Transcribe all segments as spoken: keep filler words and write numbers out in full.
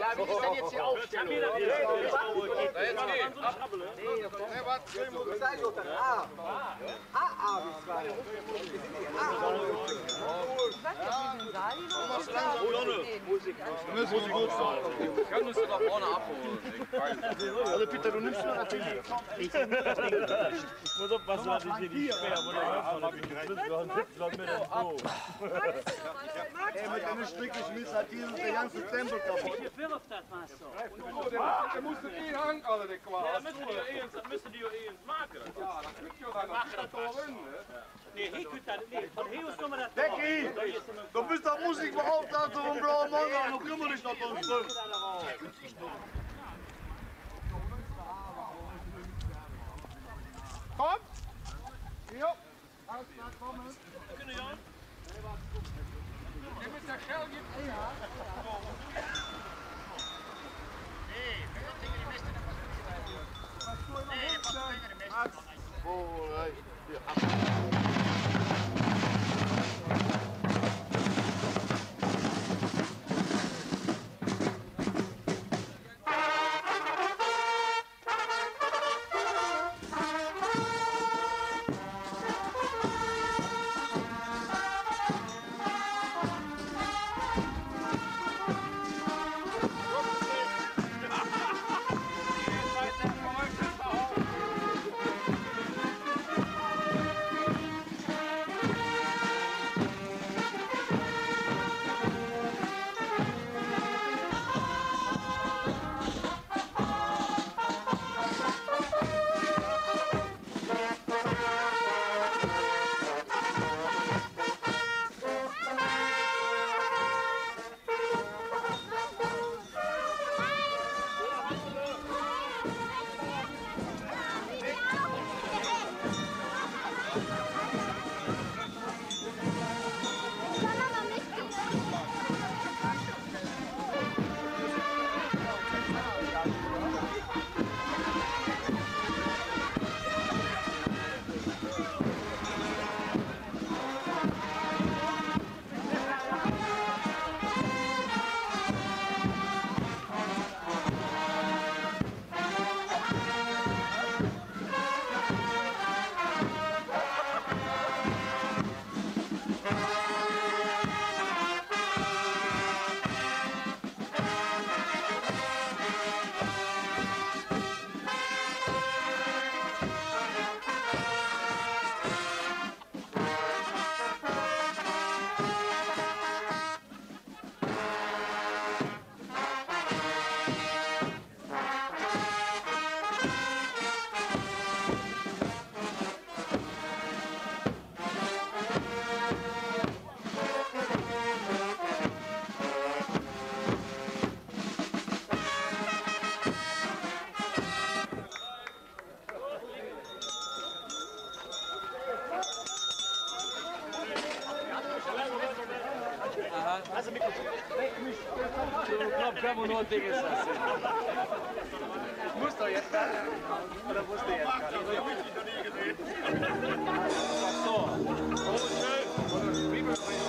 Ja, wie ist denn jetzt die Aufstellung? Nee, was? Ich sage doch dann A. A, A, bis zwei. Müssen wir gut sein. Können Sie da vorne abholen? Also Peter, du nimmst noch natürlich. Ich muss aufpassen, dass ich hier die Speer von der Wand mir das so. Ey, mit deinem Strickgeschmiss hat dieses der ganze Tempel kaputt. Hier wirft das was so. Der muss den eh hang, alle der Qual. Ja, müssen die ja eh ins, müssen die ja eh ins Marken. Ja, das kriegt ja dann noch drin, ne? Nee, hier könnt das, nee, von hier aus kommen wir das. Becky, du bist doch Musikbeauftragter vom Blauen Mann, du kümmere dich doch um Stück. Komm! Jo! Alles klar, kommen! Können ja? Der mit der Schell gibt ja. Nee, wir sind die Beste, was du immer Nee, was du immer die Beste. Oh, recht. Also Mikrofon. So knapp kann man nur ein Ding ist das. Muss doch jetzt werden. Oder musst du jetzt werden? So. Oh, schön.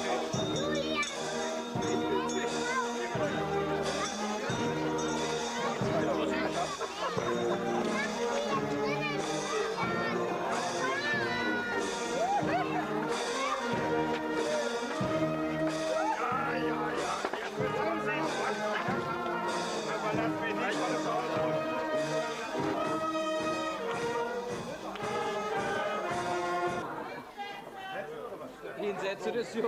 Hinsetze das so. Ja,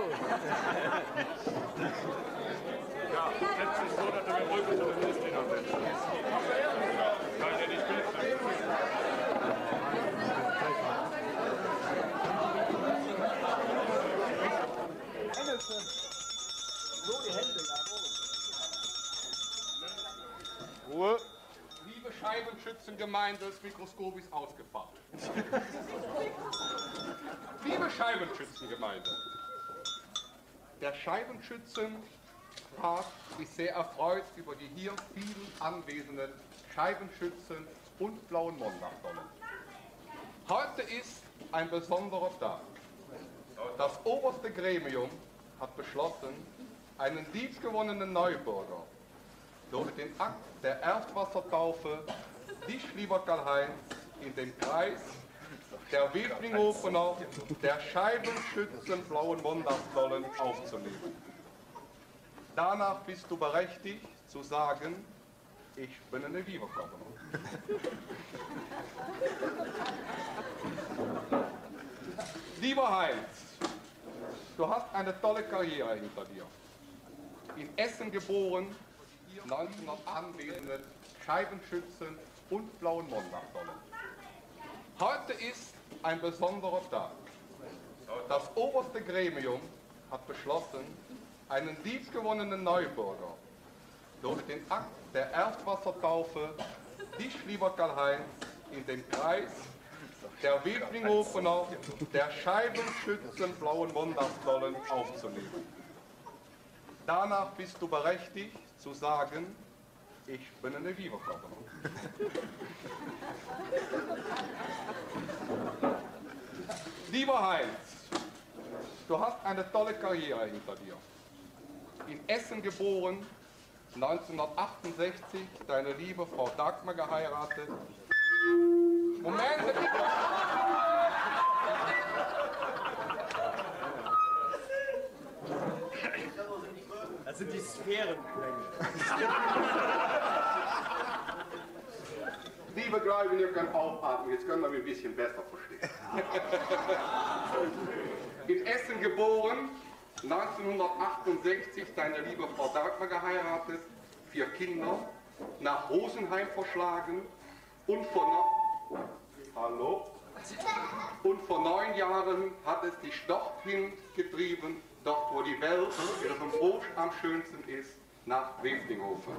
setz dich so, dass du mit Rücken zu den Mitgliedern sitzt. Kann der nicht bilden. Ruhe. Liebe Scheibenschützengemeinde, das Mikroskop ist ausgefallen. Liebe Scheibenschützengemeinde, der Scheibenschützenrat ist sehr erfreut über die hier vielen anwesenden Scheibenschützen und blauen Mondachdonnen. Heute ist ein besonderer Tag. Das oberste Gremium hat beschlossen, einen liebgewonnenen Neubürger durch den Akt der Erstwassertaufe dich, lieber Karl-Heinz, in den Kreis der Weflinghofener, der Scheibenschützen blauen Montagsdollen aufzunehmen. Danach bist du berechtigt zu sagen, ich bin eine Liebekocher. Lieber Heinz, du hast eine tolle Karriere hinter dir. In Essen geboren, neunzehnhundert anwesende Scheibenschützen und blauen Montagsdollen. Heute ist ein besonderer Tag. Das oberste Gremium hat beschlossen, einen liebgewonnenen Neubürger durch den Akt der Erstwassertaufe dich, lieber Karl-Heinz, in den Kreis der Weflinghofener, der Scheibenschützen blauen Montagsdollen aufzunehmen. Danach bist du berechtigt zu sagen, ich bin eine Liebekocher. Lieber Heinz, du hast eine tolle Karriere hinter dir. In Essen geboren, neunzehnhundertachtundsechzig deine liebe Frau Dagmar geheiratet. Moment! Das sind die Sphären. Liebe Gläubige, ihr könnt aufatmen, jetzt können wir mich ein bisschen besser verstehen. In Essen geboren, neunzehnhundertachtundsechzig deine liebe Frau Dagmar geheiratet, vier Kinder, nach Rosenheim verschlagen und vor, no Hallo? Und vor neun Jahren hat es dich dorthin getrieben, dort wo die Welt ihrem Brot am schönsten ist, nach Weflinghofen.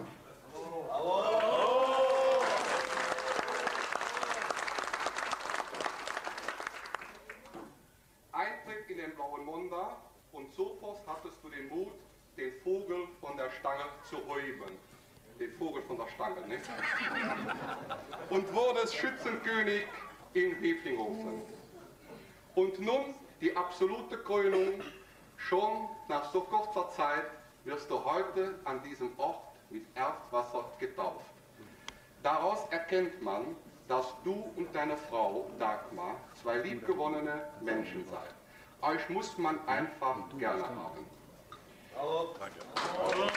Eintritt in den Blauen Munda und sofort hattest du den Mut, den Vogel von der Stange zu heben. Den Vogel von der Stange, ne? Und wurdest Schützenkönig in Weflinghofen. Und nun die absolute Krönung, schon nach so kurzer Zeit wirst du heute an diesem Ort mit Erstwasser getauft. Daraus erkennt man, dass du und deine Frau Dagmar zwei liebgewonnene Menschen seid. Euch muss man einfach gerne haben. Hallo. Danke. Hallo.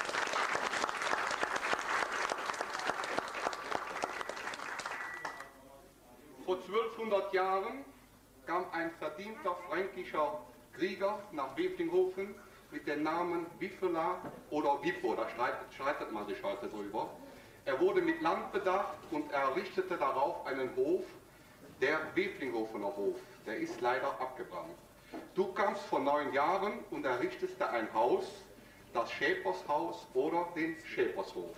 Vor zwölfhundert Jahren kam ein verdienter fränkischer Krieger nach Weflinghofen mit dem Namen Wiffela oder Wippo, da streitet, streitet man sich heute drüber. Er wurde mit Land bedacht und errichtete darauf einen Hof, der Weflinghofener Hof. Der ist leider abgebrannt. Du kamst vor neun Jahren und errichtest ein Haus, das Schäpershaus oder den Schäpershof.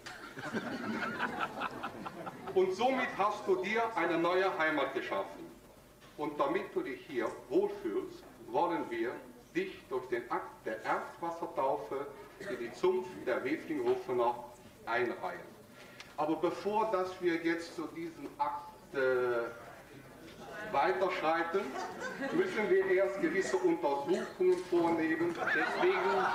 Und somit hast du dir eine neue Heimat geschaffen. Und damit du dich hier wohlfühlst, wollen wir dich durch den Akt der Erstwassertaufe in die Zunft der Weflinghofener einreihen. Aber bevor dass wir jetzt zu diesem Akt äh, weiterschreiten, müssen wir erst gewisse Untersuchungen vornehmen. Deswegen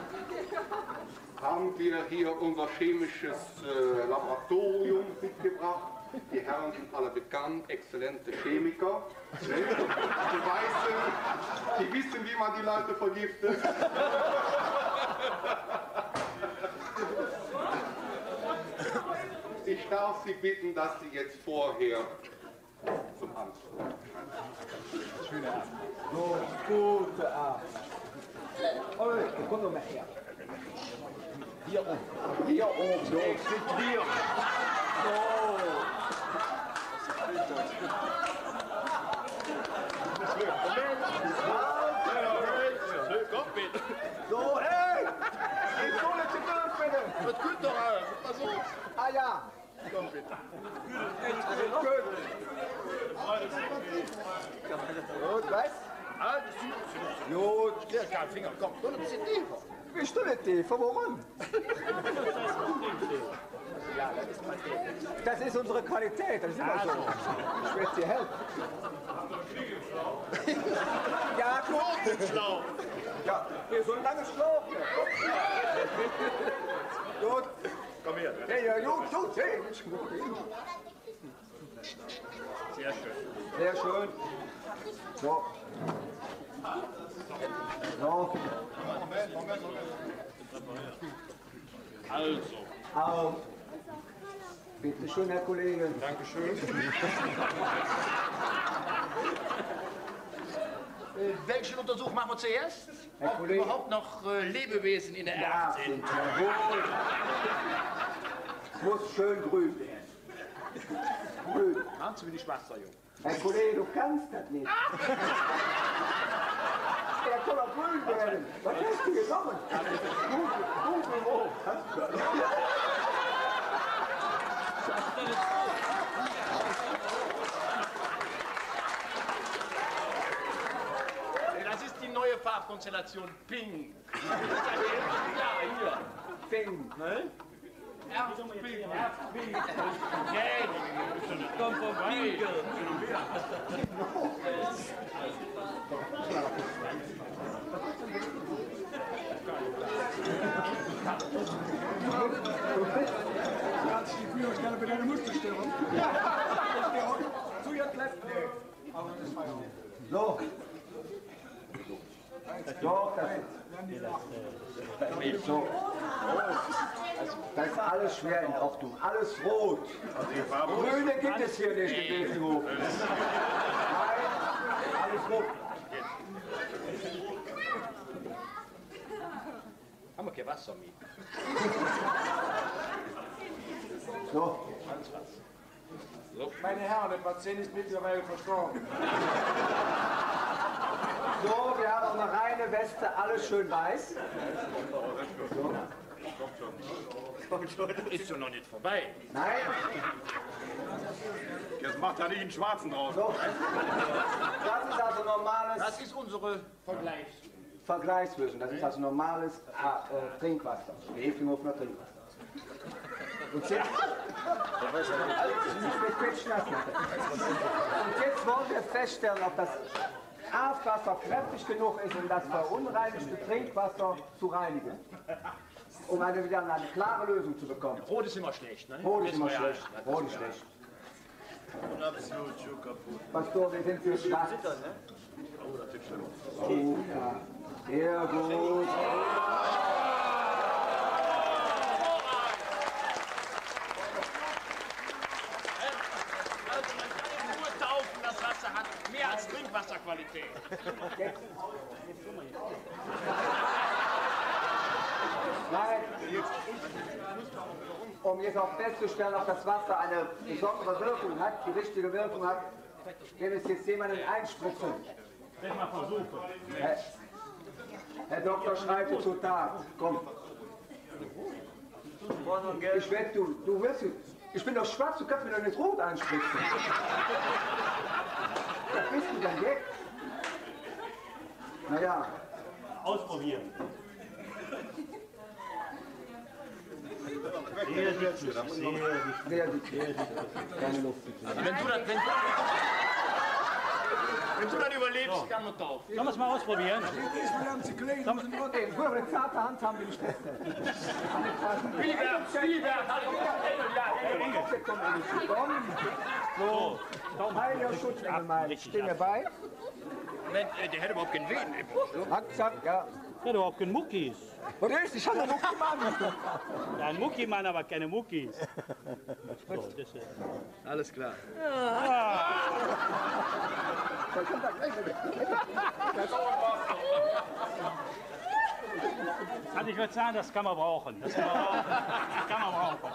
haben wir hier unser chemisches äh, Laboratorium mitgebracht. Die Herren sind alle bekannt, exzellente Chemiker. Die, weißen, die wissen, wie man die Leute vergiftet. Ich darf Sie bitten, dass Sie jetzt vorher zum Anfang. Schöne Abend. So, gute Abend. Oh, komm doch mal her. Hier oben. Hier oben. So, hier. So. So, hey! Ich soll jetzt durch, bitte! Das könnte doch alles. Pass auf. Ah ja! Komm bitte. Gut, was? Gut. Der kein Finger, komm, komm ein bisschen tiefer. Bist du nicht tiefer? Warum? Ja, das ist mein Ding. Das ist unsere Qualität, das ist immer so. Ich werde dir helfen. Ja, gut. Ja, hier so ein langes Schlauch. Gut. Komm her. Ja, ja, gut, gut, hey. Sehr schön. Sehr schön. So. So. Also. Auf. Bitte schön, Herr Kollege. Dankeschön. Äh, welchen Untersuch machen wir zuerst? Herr Ob Kollege. überhaupt noch äh, Lebewesen in der Ja, Erde sind. jawohl. Muss schön grün werden. Grün. Kannst du wie die Schwarzer, Junge? Herr Kollege, du kannst das nicht. Er kann auch grün werden. Was hast du genommen? Dunkel, dunkelrot. Hast du das? Das ist die neue Farbkonstellation Pink. Ja, hier. Pink, ne? Erzpink. Erzpink. Kommt vom Winkel. Kannst du die Führerstelle bei deiner Musterstellung? Zu ihr kläffen. So. Doch, das ist. So. Das ist alles schwer in Ordnung. Alles rot. Grüne gibt es hier nicht in Beefenhof. Nein, alles rot. Haben wir kein Wasser mit? So. Meine Herren, der Patient ist mittlerweile verstorben. So, wir haben auch eine reine Weste, alles schön weiß. Ist doch noch nicht vorbei. Nein, Jetzt macht er nicht einen Schwarzen draus. so. Das ist also normales Das ist unsere Vergleichs. Vergleichswissen. Das ist also normales äh, Trinkwasser. Beefenhofener Trinkwasser. Und jetzt, nicht mit Quetschnass machen. Und jetzt wollen wir feststellen, ob das Abwasser kräftig genug ist, um das verunreinigte Trinkwasser zu reinigen. Um eine, wieder eine klare Lösung zu bekommen. Rot ist immer schlecht, ne? Rot ist immer schlecht. Rot ist schlecht. Pastor, wir sind für schwarz. Oh, ja. Sehr gut. Also man kann nur taufen, das Wasser hat mehr als Trinkwasserqualität. Nein. Um jetzt auch festzustellen, ob das Wasser eine besondere Wirkung hat, die richtige Wirkung hat, wenn es jetzt jemanden einspritzen. Mal versuchen. Herr, Herr Doktor schreitet zur Tat. Komm. Ich wette, du, du wirst, ich bin doch schwarz, du kannst mir doch nicht rot einspritzen. Was bist du denn weg? Naja. Ausprobieren. Sehr wichtig, sehr wichtig. Sehr wichtig. Keine Luft. Also wenn du das, wenn, wenn du das überlebst, kann man taufen. Sollen wir es mal ausprobieren? Okay, nur eine zarte Hand haben wir nicht festhalten. Spielberg, Spielberg, hallo. So, heiliger Schutzengel mein, stehen wir bei. Moment, äh, der hätte überhaupt keinen Wehen im Mund. Zack, zack, ja. Ja, du hast keine Muckis. Was ist? Ich habe einen Muckimann. Ja, ein Muckimann, aber keine Muckis. So, das ist, Alles klar. also ich würde sagen, das kann man brauchen. Das kann man brauchen. Das kann man brauchen.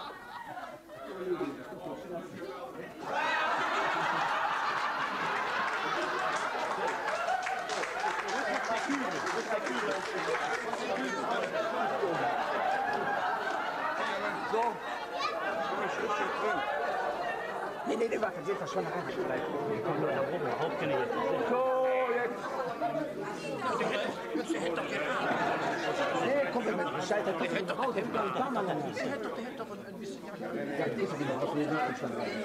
So. Nee, nee, nee, warte, jetzt das schon rein. Überhaupt keine jetzt. So, jetzt. Nee, komm, wir mit Bescheid, der kommt doch raus, der hat doch ein paar Mal lang. Der hat doch, der hat doch ein bisschen, ja, das ist wieder aus, wir sind schon rein.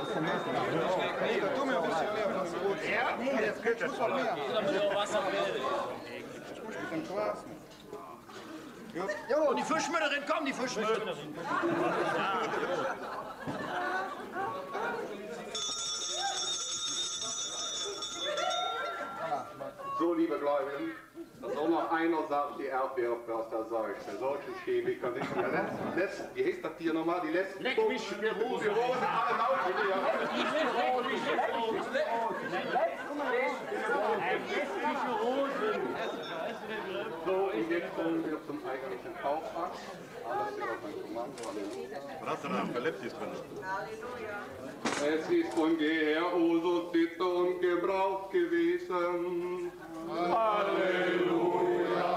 Tu mir ein bisschen mehr von dem Brot. Ja, nee, das geht schon. Wasser Jo, die Fischmüllerin, komm, die Fischmüllerin. So, liebe Gläubigen, da soll noch einer sagen, die Erdbeerförster sagt, der solchen Chemiker nicht mehr lässt, lässt, wie heißt das hier nochmal, die lässt Leck mich, die Rosen, die Rosen, alle laufen hier. So, und jetzt kommen wir zum eigentlichen Kaufakt. Alles hier auf mein Kommando. Was hast du da für Leptis drin? Es ist von jeher Usus, Sitte und Gebrauch gewesen. Halleluja!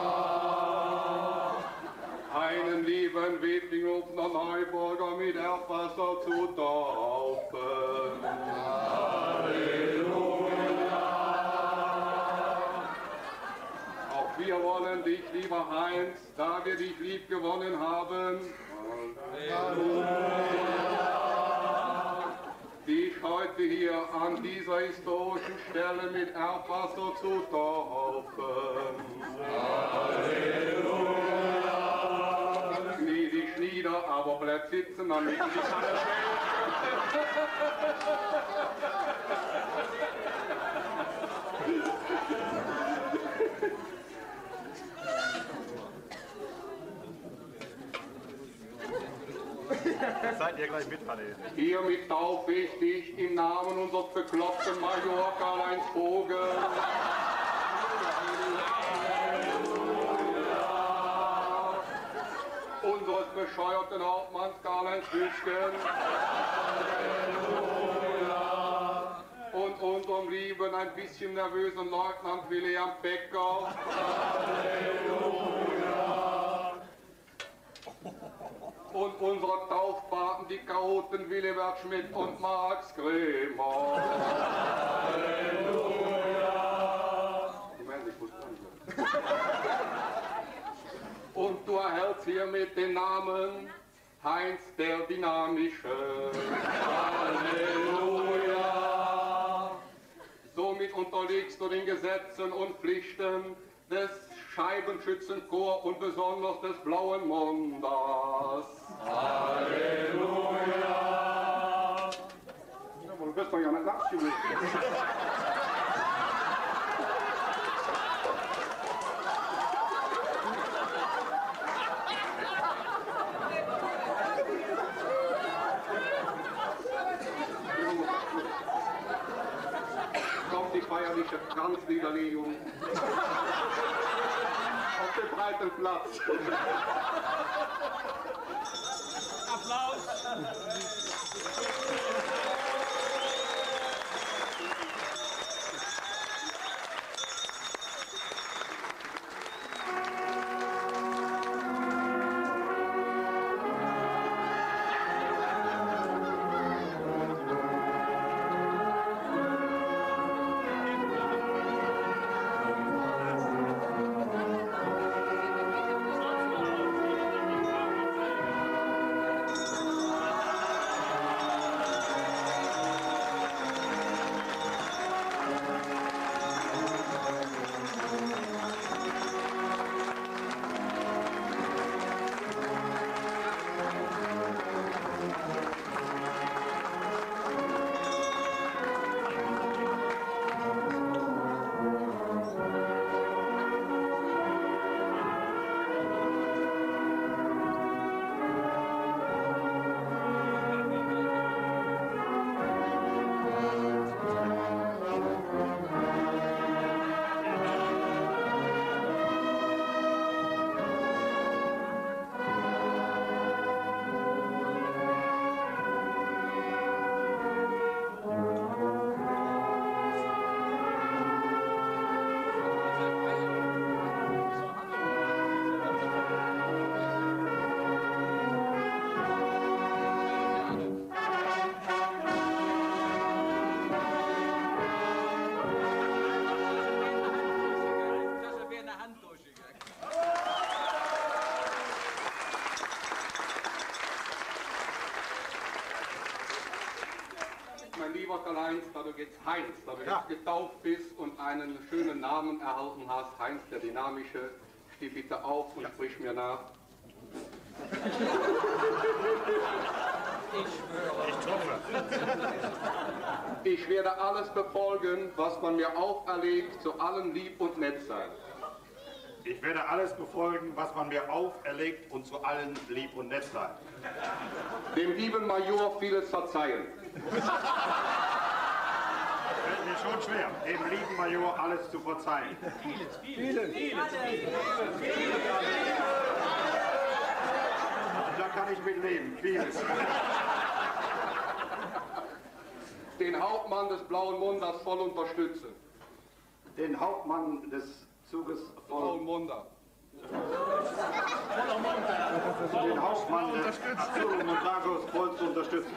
Einen lieben Wettlinghofer Neuburger mit Erbwasser zu taufen. Halleluja! Auch wir wollen dich, lieber Heinz, da wir dich lieb gewonnen haben. Halleluja! Dich heute hier an dieser historischen Stelle mit Erbwasser zu taufen. Halleluja! Knie dich nieder, aber bleib sitzen, damit ich dich kann Seid ihr gleich mitfahren? Hiermit taufe ich dich im Namen unseres bekloppten Major Karl-Heinz Vogel. Unseres bescheuerten Hauptmanns Karl-Heinz Hüsken. Und unserem lieben, ein bisschen nervösen Leutnant William Becker. Und unsere Taufpaten, die Chaoten Willibert Schmidt und Max Kremer. Halleluja! Und du erhältst hiermit den Namen Heinz der Dynamische. Halleluja! Somit unterliegst du den Gesetzen und Pflichten des Scheibenschützenchor und besonders des Blauen Mondas. Halleluja! Du bist doch ja nicht nachgewiesen. Kommt die feierliche Kranzniederlegung. Auf den breiten Platz. Applaus. Karl-Heinz, da du jetzt Heinz, da du jetzt getauft bist und einen schönen Namen erhalten hast, Heinz der Dynamische, steh bitte auf und sprich mir nach. Ich hoffe. Ich werde alles befolgen, was man mir auferlegt, zu allem lieb und nett sein. Ich werde alles befolgen, was man mir auferlegt und zu allen lieb und nett sein. Dem lieben Major vieles verzeihen. Fällt mir schon schwer, dem lieben Major alles zu verzeihen. Vieles, vieles, vieles, Da kann ich mit leben, vieles. Den Hauptmann des Blauen Mundas voll unterstützen. Den Hauptmann des Zuges Blauen voll Munda. den Hauptmann des Zuges Montagos voll zu unterstützen.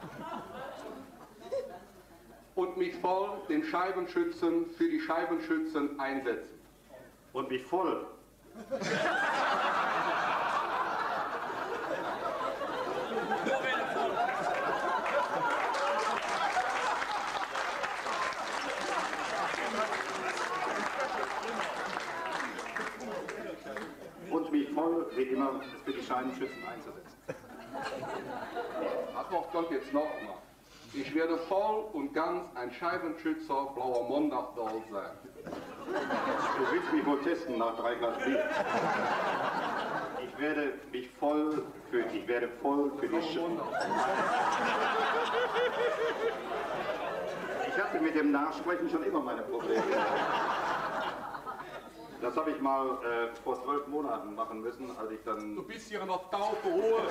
Und mich voll den Scheibenschützen für die Scheibenschützen einsetzen. Und mich voll und mich voll, wie immer, für die Scheibenschützen einzusetzen. Das Wort kommt jetzt noch mal. Ich werde voll und ganz ein Scheibenschützer Blauer Mondachdoll sein. Du willst mich wohl testen nach drei Glas Bier. Ich werde mich voll für, ich werde voll für die Sch Ich hatte mit dem Nachsprechen schon immer meine Probleme. Das habe ich mal äh, vor zwölf Monaten machen müssen, als ich dann... Du bist hier noch taufe Ruhe.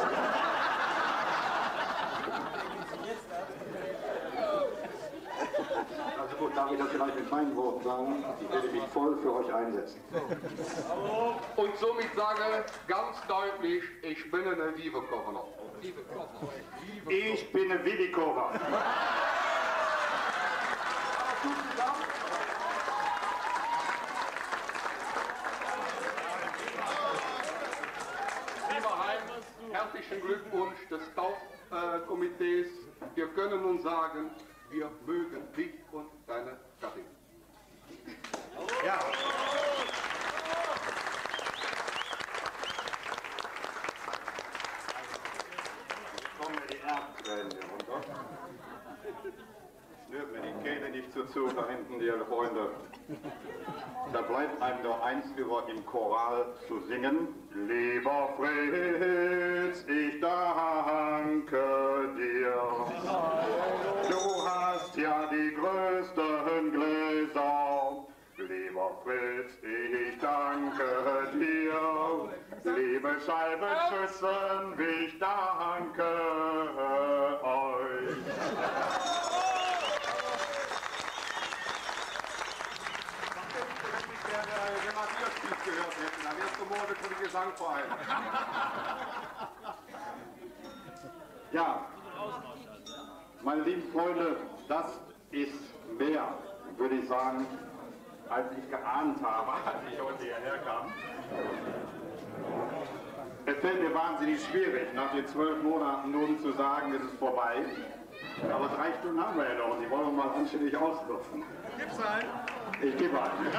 Also gut, darf ich das vielleicht mit meinen Worten sagen? Ich werde mich voll für euch einsetzen. Und somit sage ganz deutlich, ich bin eine Liebe-Kocher. Ich bin eine Willikova. Lieber Heinz, herzlichen Glückwunsch des Taufkomitees. Wir können nun sagen, wir mögen dich und deine Gattin. Ja. Jetzt kommen mir die Erbquellen hier runter. Schnürt mir die Kehle nicht so zu, da hinten, liebe Freunde. Da bleibt einem nur eins über im Choral zu singen. Lieber Fritz, ich danke dir. Du hast ja die größten Gläser. Lieber Fritz, ich danke dir. Liebe Scheibenschützen, ich danke euch. Der Matthias gehört hätten, dann wärst du morgen für den Gesangverein. Ja, meine lieben Freunde, das ist mehr, würde ich sagen, als ich geahnt habe, als ich heute hierher kam. Es fällt mir wahnsinnig schwierig, nach den zwölf Monaten nun zu sagen, es ist vorbei. Aber drei Stunden haben wir ja noch und die wollen wir mal anständig ausnutzen. Gibt's einen? Ich gebe einen.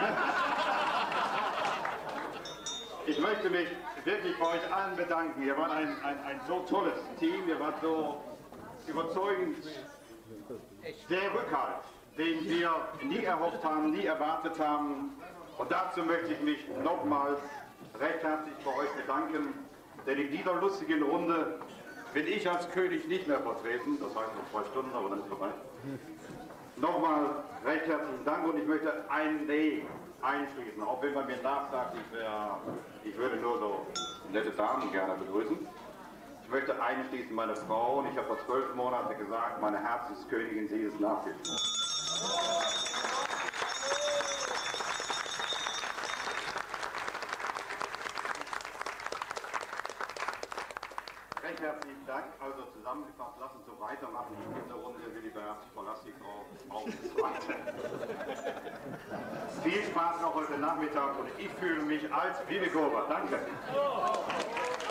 Ich möchte mich wirklich bei euch allen bedanken. Ihr wart ein, ein, ein so tolles Team, ihr wart so überzeugend. Der Rückhalt, den wir nie erhofft haben, nie erwartet haben. Und dazu möchte ich mich nochmals recht herzlich bei euch bedanken. Denn in dieser lustigen Runde bin ich als König nicht mehr vertreten. Das heißt noch zwei Stunden, aber dann ist vorbei. Nochmal recht herzlichen Dank und ich möchte ein Nee einschließen, auch wenn man mir nachsagt, ich, wär, ich würde nur so nette Damen gerne begrüßen. Ich möchte einschließen meine Frau und ich habe vor zwölf Monaten gesagt, meine Herzenskönigin, sie ist nach wie vor. Recht herzlichen Dank. Also zusammengefasst, lass uns so weitermachen. Ich bin eine Runde, Willibert, verlass die Frau auf das Zweite. Viel Spaß noch heute Nachmittag und ich fühle mich als Willikova. Danke.